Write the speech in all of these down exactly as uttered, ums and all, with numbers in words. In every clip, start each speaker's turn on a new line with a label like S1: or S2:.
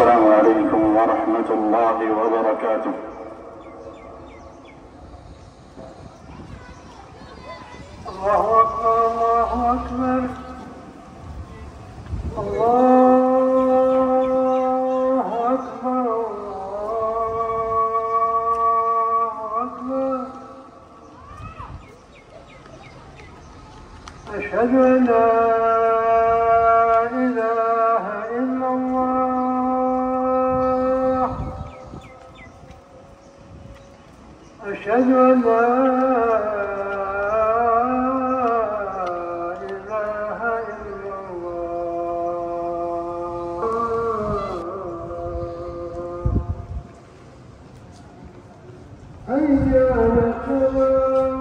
S1: السلام عليكم ورحمة الله وبركاته.
S2: الله أكبر الله أكبر الله أكبر الله أكبر. أشهد أن لا إله إلا الله. أشهد أن لا حي على الصلاة.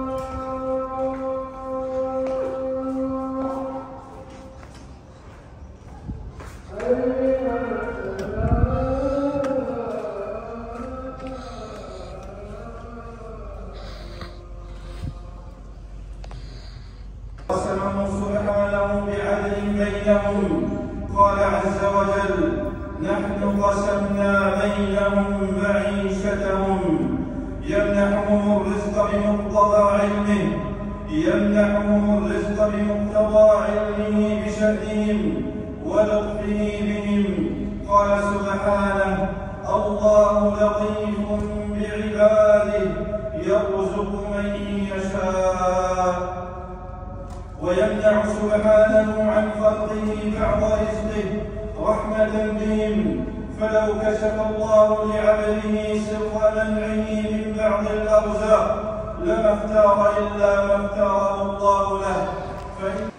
S3: قسمه سبحانه بعدل بينهم. قال عز وجل: نحن قسمنا بينهم معيشتهم يمنحهم الرزق بمقتضى علمه يمنحهم الرزق بمقتضى علمه بشأنهم ولطفه بهم. قال سبحانه: الله لطيف بعباده يرزق من يشاء. ويمنع سبحانه عن خلقه بعض رزقه رحمة بهم، فلو كشف الله لعبده سر منعه من بعض الأرزاق لما اختار إلا ما اختاره الله له. فإن